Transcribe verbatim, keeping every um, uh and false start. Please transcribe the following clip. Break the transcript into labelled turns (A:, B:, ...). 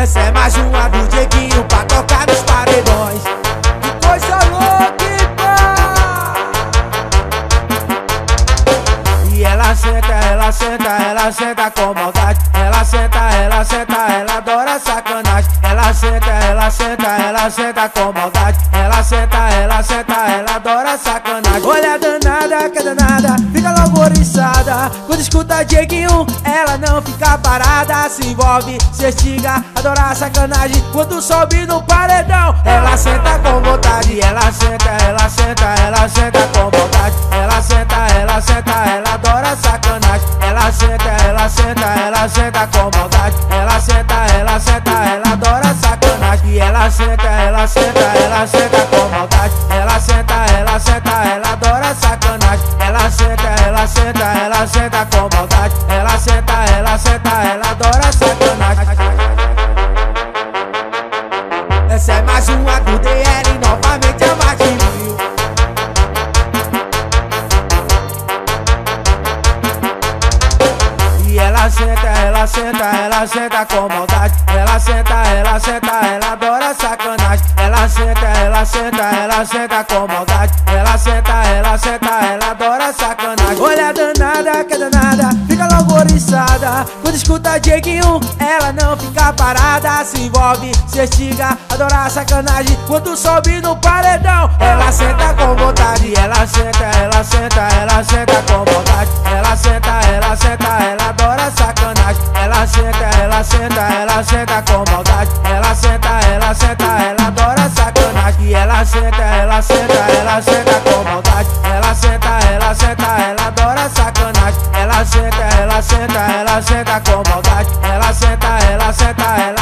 A: Essa é mais uma do Dieguinho pra tocar nos paredões. Que coisa louca, e ela senta, ela senta, ela senta com maldade. Ela senta, ela senta, ela adora sacanagem. Ela senta, ela senta, ela senta com maldade. Ela senta, ela senta, ela adora sacanagem. Olha danada, que danada, fica logo oriçada. Quando escuta Dieguinho, ela não fica parada. Se envolve, se estiga, adora sacanagem. Quando sobe no paredão, ela senta com vontade. Ela senta, ela senta, ela senta com vontade. Ela senta, ela senta, ela adora sacanagem. Ela senta, ela senta, ela senta com maldade. Ela senta, ela senta, ela adora sacanagem. E ela senta, ela senta, ela senta com maldade. Ela senta, ela senta, ela adora sacanagem. Ela senta, ela senta, ela senta com maldade. Ela senta, ela senta, ela adora sacanagem. Essa é mais uma do D L, novamente é mais de mil. E ela senta, ela senta, ela senta com maldade. Ela senta, ela senta, ela adora sacanagem. Ela senta, ela senta, ela senta com maldade. Ela senta, ela senta, ela adora sacanagem. Olha danada, que danada, fica logo oriçada. Quando escuta Dieguinho, ela não fica parada. Se envolve, se estiga, adora sacanagem. Quando sobe no paredão, ela senta com vontade. Ela senta, ela senta, ela senta com vontade. Ela senta, ela senta, ela adora sacanagem. Ela senta, ela senta, ela senta com maldade. Ela senta, ela senta, ela adora sacanagem. E ela senta, ela senta, ela senta com maldade. Ela senta, ela senta, ela adora sacanagem. Ela senta, ela senta, ela senta com maldade. Ela senta, ela senta, ela